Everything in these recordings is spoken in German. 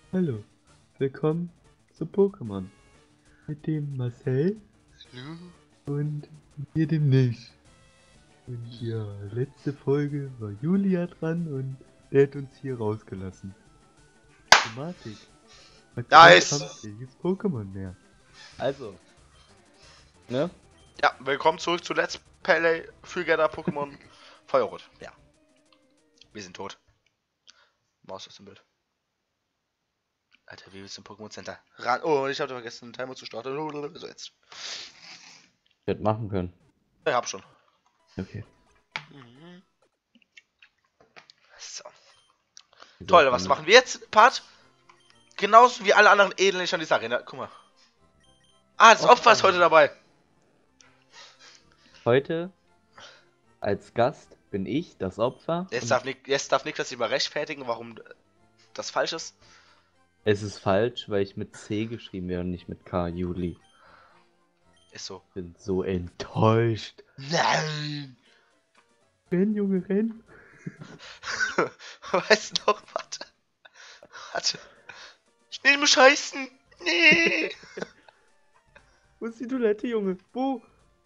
Hallo, willkommen zu Pokémon mit dem Marcel Hallo? und mir dem Nicht. Und ja, letzte Folge war Julia dran und der hat uns hier rausgelassen. Thematik. Nice! Kampffähiges Pokémon mehr. Also, ne? Ja, willkommen zurück zu Let's Play Fullgetter Pokémon Feuerrot. Ja. Wir sind tot. Maus ist im Bild. Alter, wie willst du im Pokémon Center ran? Oh, ich hatte vergessen, den Timer zu starten. So jetzt. Ich hätte machen können. Ich hab schon. Okay. So. Toll, Sagt was man machen wir jetzt? Part? Genauso wie alle anderen Edeln an dieser Arena. Guck mal. Ah, das Opfer ist heute dabei. Heute als Gast bin ich das Opfer. Jetzt darf Niklas sich mal rechtfertigen, warum das falsch ist. Es ist falsch, weil ich mit C geschrieben werde und nicht mit K, Juli. Ist so. Ich bin so enttäuscht. Nein! Renn, Junge, renn. Weißt du noch, warte. Schnell mal scheißen! Nee! Wo ist die Toilette, Junge? Wo?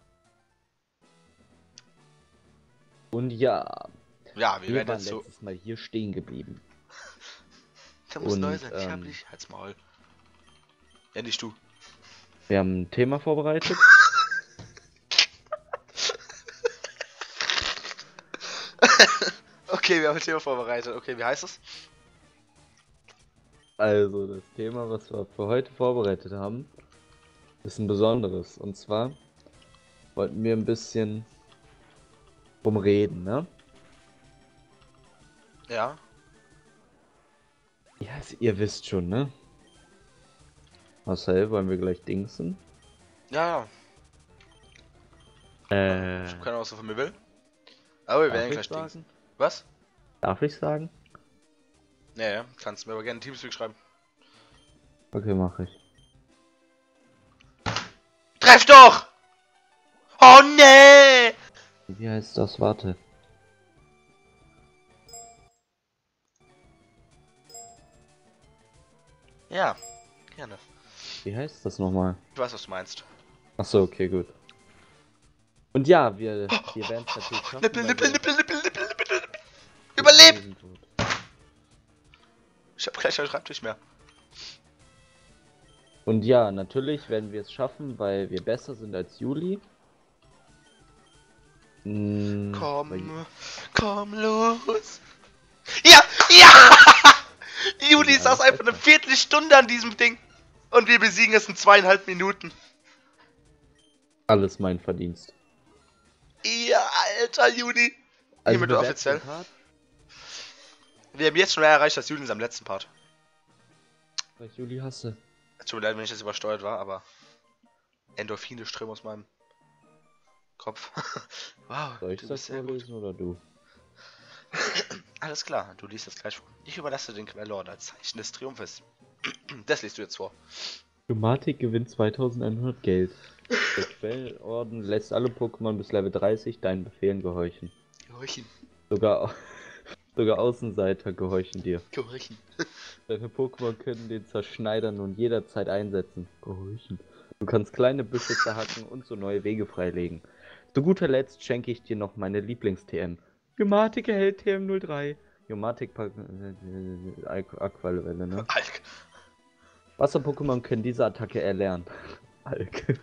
Und ja, Ja, wir wir werden waren jetzt so. letztes Mal hier stehen geblieben. Der muss neu Und, sein. Ich hab nicht. Halt's Maul. Ja, nicht du. Wir haben ein Thema vorbereitet. Okay, wir haben ein Thema vorbereitet. Okay, wie heißt es? Also, das Thema, was wir für heute vorbereitet haben, ist ein besonderes. Und zwar wollten wir ein bisschen rumreden, ne? Ja. Ja, ihr wisst schon, ne? Marcel, wollen wir gleich dingsen? Ja, ja. Ich hab keine Ahnung, was du von mir will. Aber wir Darf werden ich gleich sagen? Dings. Was? Darf ich sagen? Ja, kannst du mir aber gerne Teamspeak schreiben. Okay, mache ich. Treff doch! Oh nee! Wie heißt das? Warte. Ja, gerne. Wie heißt das nochmal? Ich weiß, was du meinst. Achso, okay, gut. Und ja, wir werden es natürlich schaffen, Nippel, weil Nippel, wir... Nippel, Nippel, Nippel, Nippel, Nippel. Überleb! Wir sind tot. Ich hab gleich einen Schreibtisch mehr. Und ja, natürlich werden wir es schaffen, weil wir besser sind als Juli. Komm los. Ja, ja! Juli saß einfach eine Viertelstunde an diesem Ding. Und wir besiegen es in 2,5 Minuten. Alles mein Verdienst. Ja, alter Juli. Also Hiermit offiziell. Wir haben jetzt schon mehr erreicht als Juli in seinem letzten Part. Weil ich Juli hasse. Tut mir leid, wenn ich jetzt übersteuert war, aber Endorphine strömen aus meinem Kopf. Wow, Soll ich das vorlesen oder du? Alles klar, du liest das gleich vor. Ich überlasse den Quellorden als Zeichen des Triumphes. Das liest du jetzt vor. Domatic gewinnt 2100 Geld. Der Quellorden lässt alle Pokémon bis Level 30 deinen Befehlen gehorchen. Gehorchen. Sogar Außenseiter gehorchen dir. Gehorchen. Deine Pokémon können den Zerschneider nun jederzeit einsetzen. Gehorchen. Du kannst kleine Büsche zerhacken und so neue Wege freilegen. Zu guter Letzt schenke ich dir noch meine Lieblings-TM. Jomatic erhält TM03. Jomatic Aquavelle, ne? Alk. Wasser-Pokémon können diese Attacke erlernen. Alk.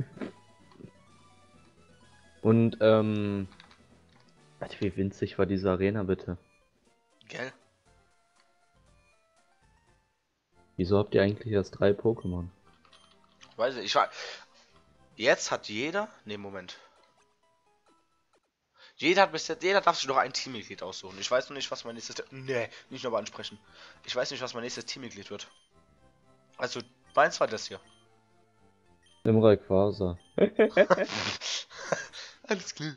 Und, Alter, wie winzig war diese Arena, bitte? Gell? Wieso habt ihr eigentlich erst 3 Pokémon? Weiß ich war. Jetzt hat jeder. Ne, Moment. Jeder darf sich noch ein Teammitglied aussuchen. Ich weiß noch nicht, was mein nächstes. Nee, nicht nochmal ansprechen. Ich weiß nicht, was mein nächstes Teammitglied wird. Also, meins war das hier. Nimm Rayquaza. Alles klar.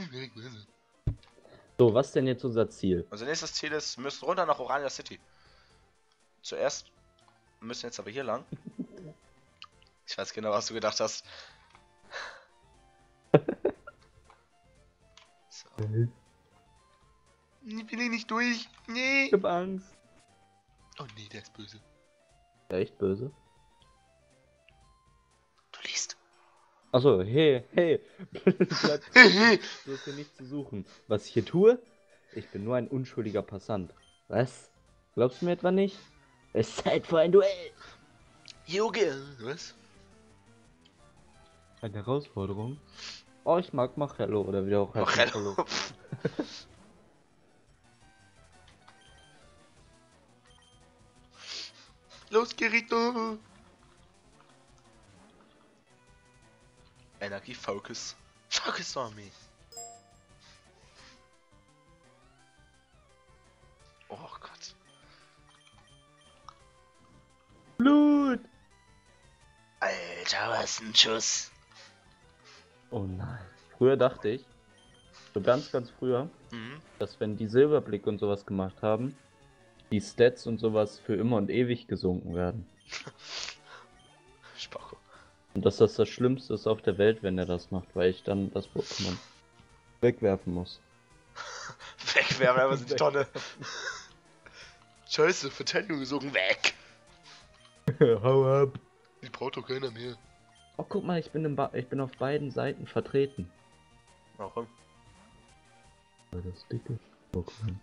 So, was denn jetzt unser Ziel? Unser nächstes Ziel ist, wir müssen runter nach Orania City. Zuerst müssen jetzt aber hier lang. Ich weiß genau, was du gedacht hast. So. Ich bin hier nicht durch. Nee. Ich hab Angst. Oh nee, der ist böse. Echt böse? Du liest. Achso, hey. Bleib draußen. Du hast hier nichts zu suchen. Was ich hier tue? Ich bin nur ein unschuldiger Passant. Was? Glaubst du mir etwa nicht? Es ist Zeit für ein Duell. Junge. Was? Eine Herausforderung? Oh, ich mag Machello oder wie auch heißt Machello. Los, Kirito. Energie, Focus. Focus on me. Oh Gott. Blut! Alter, was ein Schuss. Oh nein. Früher dachte ich, so ganz früher, dass wenn die Silberblick und sowas gemacht haben, die Stats und sowas für immer und ewig gesunken werden. Spacko. Und dass das Schlimmste ist auf der Welt, wenn er das macht, weil ich dann das Pokémon wegwerfen muss. Wegwerfen, einfach in die Tonne. Scheiße, Verteidigung gesogen, weg. Hau ab. Die braucht doch keiner mehr. Oh, guck mal, ich bin auf beiden Seiten vertreten. Warum? Weil das dicke Pokémon.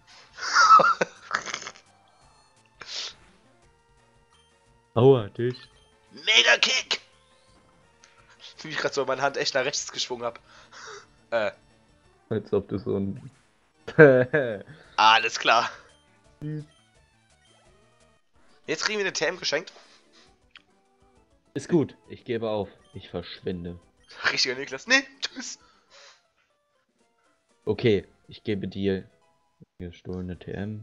Aua, dich. Mega Kick! Wie ich gerade so meine Hand echt nach rechts geschwungen hab. Als ob du so ein... Alles klar. Jetzt kriegen wir den TM geschenkt. Ist gut, ich gebe auf. Ich verschwinde. Richtiger Niklas. Nee, tschüss. Okay, ich gebe dir gestohlene TM.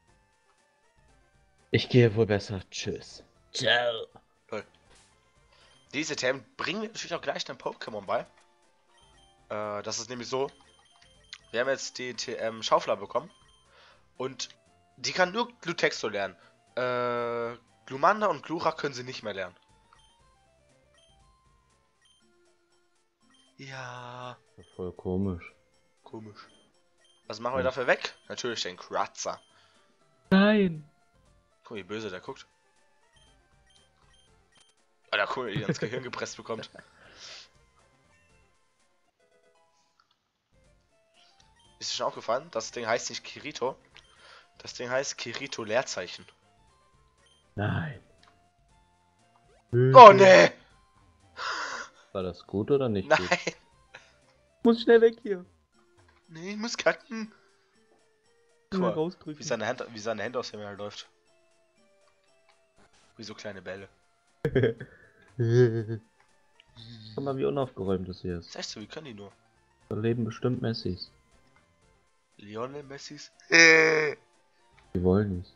Ich gehe wohl besser. Tschüss. Ciao. Toll. Diese TM bringen wir natürlich auch gleich einem Pokémon bei. Das ist nämlich so. Wir haben jetzt die TM Schaufler bekommen. Und die kann nur Glutexo lernen. Glumanda und Glurak können sie nicht mehr lernen. Ja. Voll komisch. Komisch. Was machen wir dafür weg? Natürlich den Kratzer. Nein. Guck, wie böse der guckt. Alter, guck, wie er ins Gehirn gepresst bekommt. Ist dir schon aufgefallen? Das Ding heißt nicht Kirito. Das Ding heißt Kirito Leerzeichen. Nein. Oh ne! War das gut oder nicht Nein! gut? Muss schnell weg hier. Nee, ich muss kacken. Guck mal, rausdrücken. wie seine Hände aus dem Himmel läuft. Wie so kleine Bälle. Guck mal, wie unaufgeräumt das hier ist. Das ist echt so, wie können die nur? Da leben bestimmt Messis. Lionel Messis? Die wollen nicht.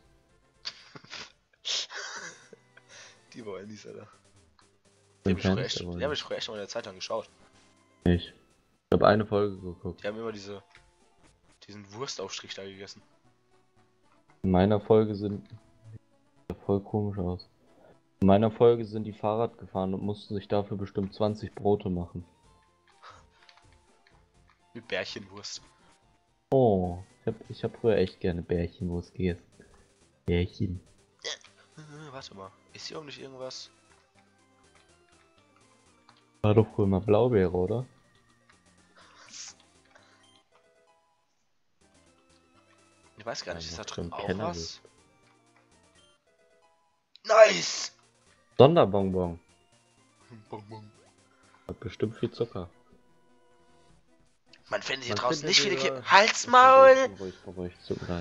Die wollen nicht, Alter. Die Die haben mich früher echt mal in der Zeit lang geschaut. Ich habe eine Folge geguckt. Die haben immer diesen Wurstaufstrich da gegessen. In meiner Folge sind... Sieht voll komisch aus. In meiner Folge sind die Fahrrad gefahren und mussten sich dafür bestimmt 20 Brote machen. Mit Bärchenwurst. Oh, ich hab früher echt gerne Bärchenwurst gegessen. Bärchen. Warte mal. Ist hier auch nicht irgendwas? War doch früher mal Blaubeere, oder? Ich weiß gar nicht, ist da drin auch Kenner was? Nice! Sonderbonbon. Bonbon. Hat bestimmt viel Zucker. Man findet hier Man draußen findet nicht viele hier- Kippen. Halsmaul! Ruhig, tut mir leid.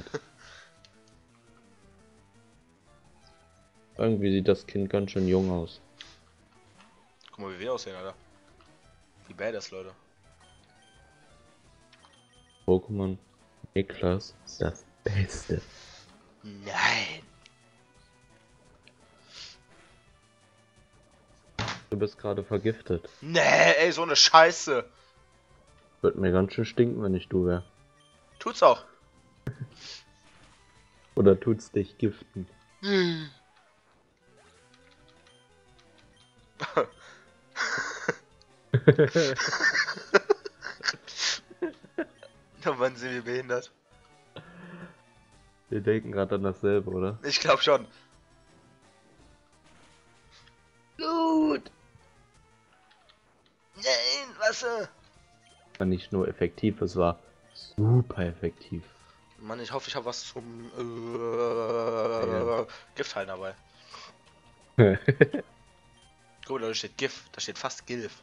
Irgendwie sieht das Kind ganz schön jung aus. Guck mal, wie wir aussehen, Alter. Die Badass, Leute. Pokémon Niklas ist das Beste. Nein! Du bist gerade vergiftet. Nee, ey, so eine Scheiße! Wird mir ganz schön stinken, wenn ich du wär. Tut's auch. Oder tut's dich giften? Oh Mann, sind wir behindert. Wir denken gerade an dasselbe, oder? Ich glaube schon. Fresse! War nicht nur effektiv, es war super effektiv. Mann, ich hoffe, ich habe was zum Ja. Gift heilen dabei. Guck mal, da steht GIF, da steht fast GILF.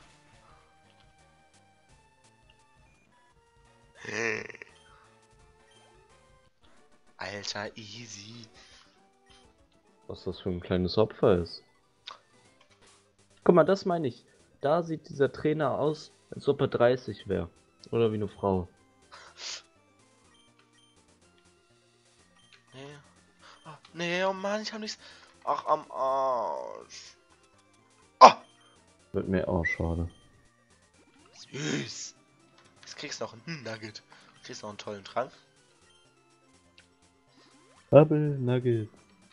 Alter, easy. Was das für ein kleines Opfer ist. Guck mal, das meine ich. Da sieht dieser Trainer aus, als ob er 30 wäre. Oder wie eine Frau. Nee. Oh, nee, oh Mann, ich hab nichts. Ach, am Arsch. Oh! Wird mir auch schade. Süß. Jetzt kriegst du noch einen Nugget. Kriegst noch einen tollen Trank. Bubble Nugget.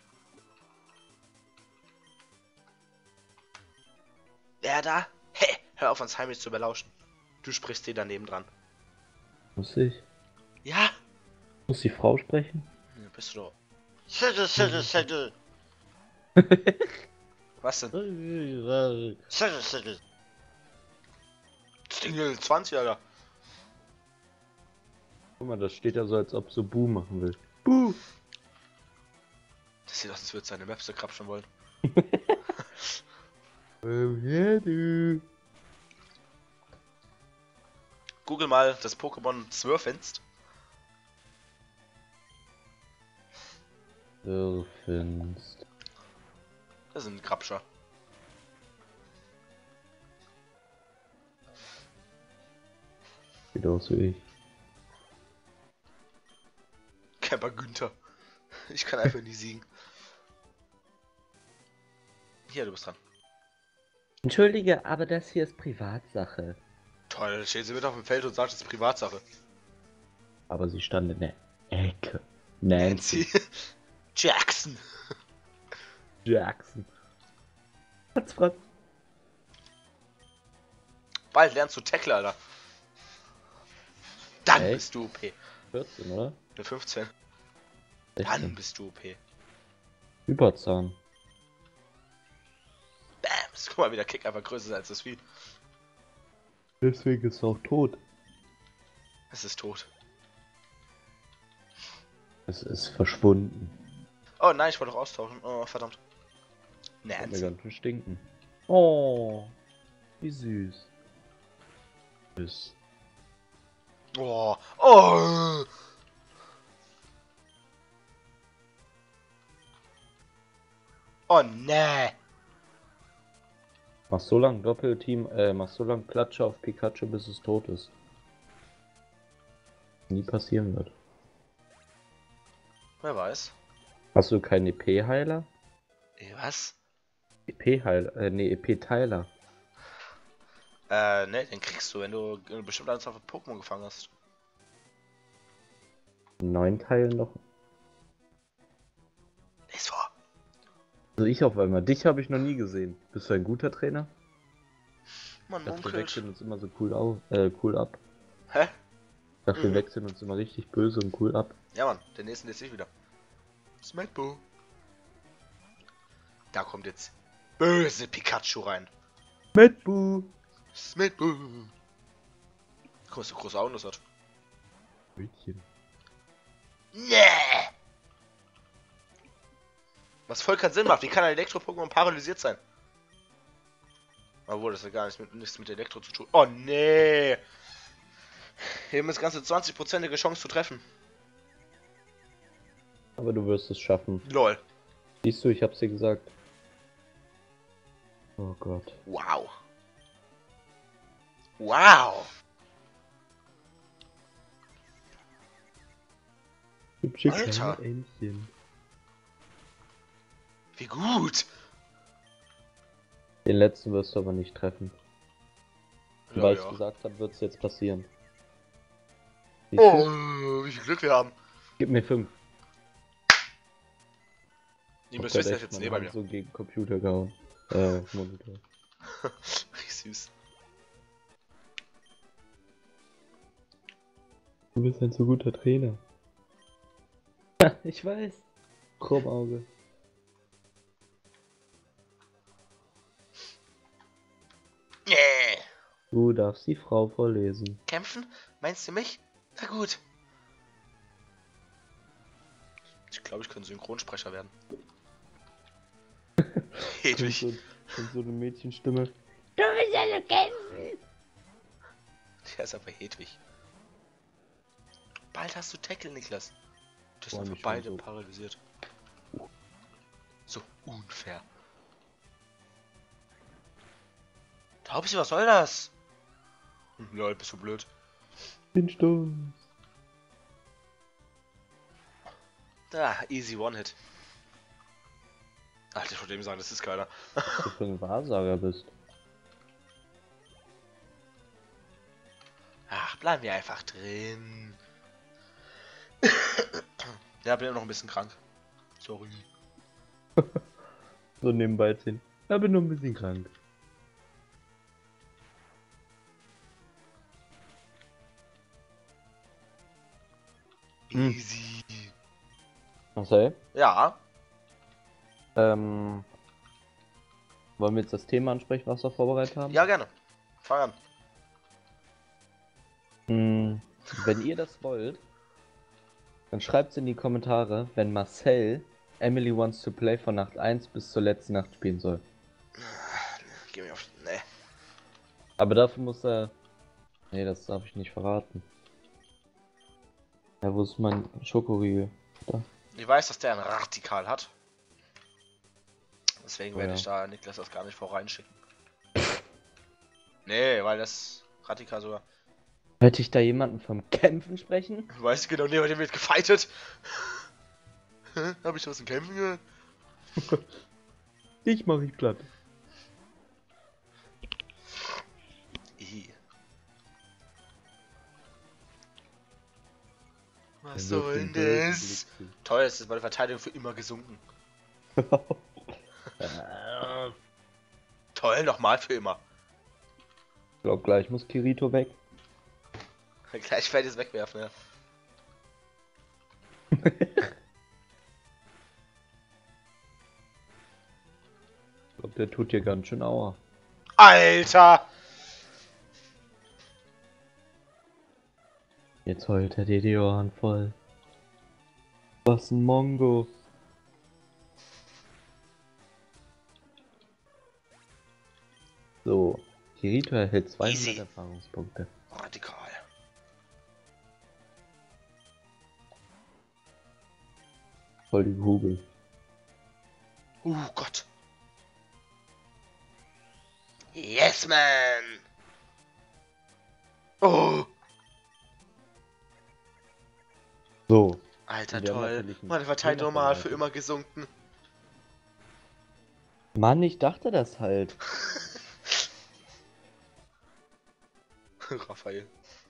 Wer da? Hey, hör auf, uns heimlich zu belauschen. Du sprichst dir daneben dran. Muss ich? Ja? Muss die Frau sprechen? Ja, bist du doch. Schüttel. Was denn? Schüttel. Stingel 20, Alter. Guck mal, das steht ja so, als ob so Buh machen will. Buh! Das sieht aus, als würde seine Maps so krapschen wollen. Ja, du. Google mal das Pokémon Zwirfinst. Zwirfinst. Das ist ein Krabscher. Sieht aus wie ich. Camper Günther. Ich kann einfach nie siegen. Hier, du bist dran. Entschuldige, aber das hier ist Privatsache. Toll, stehen sie mit auf dem Feld und sagt, es ist Privatsache. Aber sie stand in der Ecke. Nancy Jackson. Jackson. Fratz. Bald lernst du Tackle, Alter. Dann Echt? bist du OP. 14, oder? Eine 15. 16. Dann bist du OP. Überzahn. Bams. Guck mal, wie der Kick einfach größer ist als das Vieh. Deswegen ist er auch tot. Es ist tot. Es ist verschwunden. Oh nein, ich wollte doch austauschen. Oh, verdammt. Kann mir Nancy. ganz schön stinken. Oh, wie süß. Süß. Oh. Oh. Oh nee. Mach so lang Doppelteam, mach so lang Klatsche auf Pikachu, bis es tot ist. Nie passieren wird. Wer weiß. Hast du keinen EP-Heiler? Was? EP-Heiler, nee, EP-Teiler. Ne, den kriegst du, wenn du eine bestimmte Anzahl von Pokémon gefangen hast. 9 Teilen noch. Lies vor. Also ich auf einmal. Dich habe ich noch nie gesehen. Bist du ein guter Trainer? Man Ich dachte, wir munkelt. wechseln uns immer so cool ab. Hä? Ich dachte, wir wechseln uns immer richtig böse und cool ab. Ja, Mann, den nächsten jetzt ich wieder. Smackbo. Da kommt jetzt böse Pikachu rein. Medbu! Smackbo. Guck mal, was für große Augen das hat. Mädchen. Nee! Was voll keinen Sinn macht. Wie kann ein Elektro-Pokémon paralysiert sein? Obwohl, das hat gar nichts mit Elektro zu tun. Oh nee! Wir haben das ganze 20%ige Chance zu treffen. Aber du wirst es schaffen. Lol. Siehst du, ich hab's dir gesagt. Oh Gott. Wow. Wow. Hübsche Alter. kleine Entchen. Wie gut. Den letzten wirst du aber nicht treffen. Ja, Weil ich ja. gesagt habe, wird's jetzt passieren. Siehst du? Oh, wie viel Glück wir haben. Gib mir 5. Die müssen wissen, dass jetzt neben mir. so gegen Computer gehauen. Monitor. Wie süß. Du bist ein so guter Trainer. Ich weiß. Krummauge. Nee. Du darfst die Frau vorlesen. Kämpfen? Meinst du mich? Na gut. Ich glaube, ich könnte Synchronsprecher werden. Hedwig. Und so eine Mädchenstimme. Du willst ja so kämpfen. Der ist aber Hedwig. Bald hast du Tackle, Niklas. Das Boah, sind mich einfach beide schon so. paralysiert. So unfair. Taubsi, was soll das? Lol, bist du blöd. Den Stoß. Da, easy One-Hit. Alter, ich wollte eben sagen, das ist keiner. Was du für ein Wahrsager bist. Ach, bleiben wir einfach drin. Ja, bin immer noch ein bisschen krank. Sorry. So nebenbei ziehen. Ich bin nur ein bisschen krank. Easy. Marcel? Ja, Wollen wir jetzt das Thema ansprechen, was wir vorbereitet haben? ja, gerne. Fang an. Wenn ihr das wollt, dann schreibt es in die Kommentare, wenn Marcel Emily Wants to Play von Nacht 1 bis zur letzten Nacht spielen soll. Geh mir auf. Nee. Aber dafür muss er... Nee, das darf ich nicht verraten. Ja, wo ist mein Schokoriegel? Da. Ich weiß, dass der ein Radikal hat. Deswegen werde Ja. ich da Niklas das gar nicht voreinschicken. Nee, weil das Radikal sogar. Hörte ich da jemanden vom Kämpfen sprechen? Weißt du genau, neben dem wird gefightet. Hab ich was im Kämpfen gehört? Dich mach ich platt. Was soll denn das? Toll, es ist bei der Verteidigung für immer gesunken. Toll, nochmal für immer. Ich glaub gleich muss Kirito weg. Gleich werde ich es wegwerfen, ja. Ich glaub, der tut dir ganz schön Aua. Alter! Jetzt heult er dir die Ohren voll. Was ein Mongo. So, Kirito erhält 200 Easy. Erfahrungspunkte. Radikal. Voll die Kugel. Gott. Yes, man! Oh! So. Alter, Und wir haben toll. natürlich ein Meine Verteidigung Thema mal für vorbereitet. immer gesunken. Mann, ich dachte das halt. Raphael.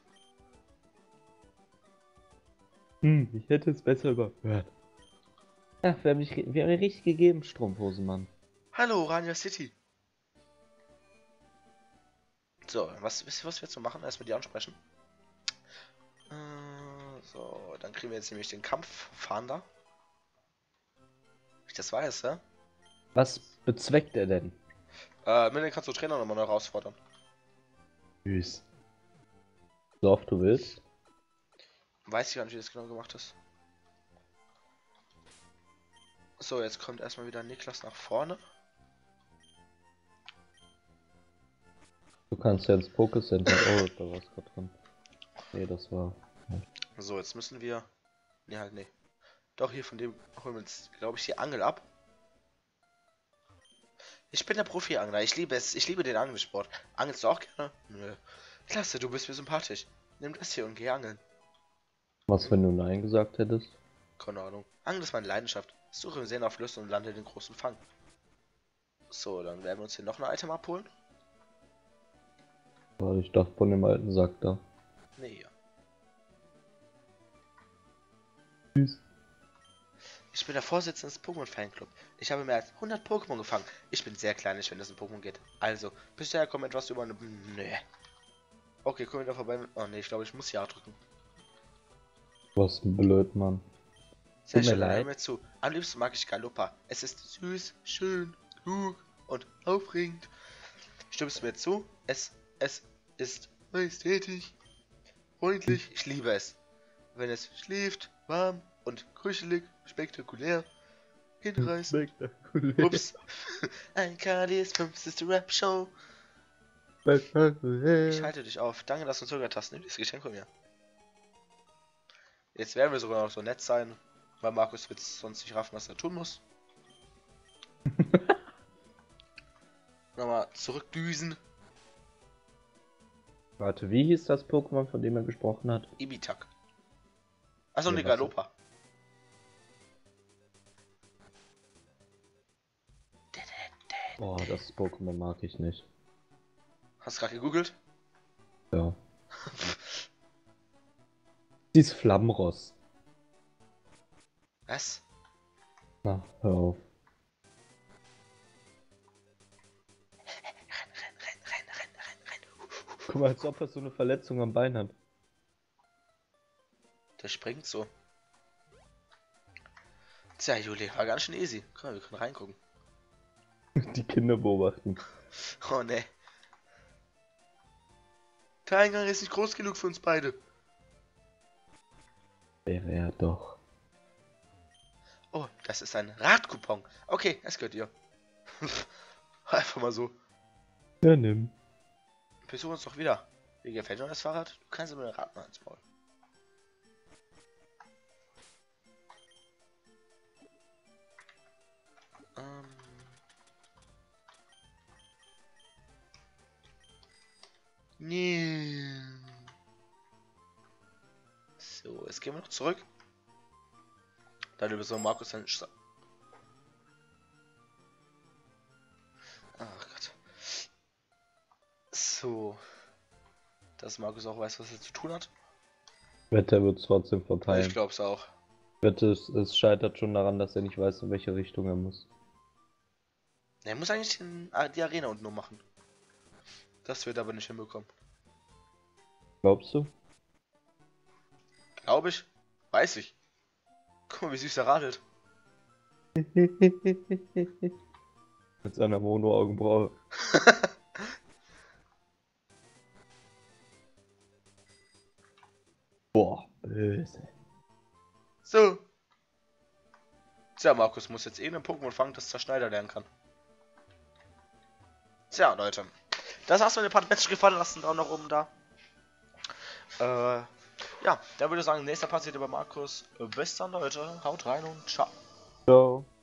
Ich hätte es besser überhört. Ach, wir haben mir richtig gegeben, Strumpfhosenmann. Hallo, Orania City. So, was wir jetzt so machen? Erstmal die ansprechen. So, dann kriegen wir jetzt nämlich den Kampffahnder. Ich das weiß, ja? Was bezweckt er denn? Mit dem kannst du Trainer nochmal herausfordern. Süß. So oft du willst. Weiß ich gar nicht, wie das genau gemacht ist. So, jetzt kommt erstmal wieder Niklas nach vorne. Du kannst ja ins Pokécenter. Oh, da war es gerade drin. Nee, das war. So, jetzt müssen wir. Ne, halt, nee. Doch, hier von dem holen wir uns, glaube ich, die Angel ab. Ich bin der Profi-Angler. Ich liebe es. Ich liebe den Angelsport. Angelst du auch gerne? Nö. Klasse, du bist mir sympathisch. Nimm das hier und geh angeln. Was, wenn du Nein gesagt hättest? Keine Ahnung. Angeln ist meine Leidenschaft. Suche im Seen auf Flüssen und lande den großen Fang. So, dann werden wir uns hier noch ein Item abholen. Weil ich dachte von dem alten Sack da. Nee, ja. Süß. Ich bin der Vorsitzende des Pokémon-Fanclub. Ich habe mehr als 100 Pokémon gefangen. Ich bin sehr kleinisch, wenn es um Pokémon geht. Also, bisher kommt etwas über eine... Nee. Okay, kommen wir da vorbei. Oh nee, ich glaube, ich muss Ja drücken. Was ein Blödmann. Sehr Tut mir schön, dann hör leid. mir zu. Am liebsten mag ich Galoppa. Es ist süß, schön, klug und aufregend. Stimmst du mir zu? ist majestätisch, freundlich, ich liebe es. Wenn es schläft, warm und kuschelig, spektakulär, hinreißend. Spektakulär. Ups. Ein KDs 5. Rap-Show. Spektakulär. Ich halte dich auf. Danke, dass du zugehört hast. Nimm dieses Geschenk von mir. Jetzt werden wir sogar noch so nett sein, weil Markus wird sonst nicht raffen, was er tun muss. Nochmal zurückdüsen. Warte, wie hieß das Pokémon, von dem er gesprochen hat? Ibitak. Achso, Ja, ne was- Galopa. Oh, das Pokémon mag ich nicht. Hast du gerade gegoogelt? Ja. Dies Flammross. Was? Na, hör auf. Guck mal, als ob er so eine Verletzung am Bein hat. Der springt so. Tja, Juli, war ganz schön easy. Guck mal, wir können reingucken. Die Kinder beobachten. Oh ne. Der Eingang ist nicht groß genug für uns beide. Wäre er doch. Oh, das ist ein Radcoupon. Okay, es gehört dir. Einfach mal so. Ja, nimm. Besuch uns doch wieder. Wie gefällt dir das Fahrrad? Du kannst mir ein Rad mal ins Maul. Nee. So, jetzt gehen wir noch zurück. Dann über so Markus dann. Ach Gott. So. Dass Markus auch weiß, was er zu tun hat. Wetter wird es trotzdem Ich verteilen. glaub's auch. Wette, es scheitert schon daran, dass er nicht weiß, in welche Richtung er muss. Er muss eigentlich die Arena unten nur machen. Das wird er aber nicht hinbekommen. Glaubst du? Glaube ich. Weiß ich. Guck mal, wie süß er radelt. Mit seiner Mono-Augenbraue. Boah, böse. So. Tja, Markus muss jetzt irgendeinen Pokémon fangen, das Zerschneider lernen kann. Tja, Leute. Das war's mit dem Part. Wenn es euch gefallen hat, lasst einen Daumen nach oben da. Ja, da würde ich sagen, nächster Part seht ihr bei Markus. Bis dann, Leute. Haut rein und ciao. Ciao.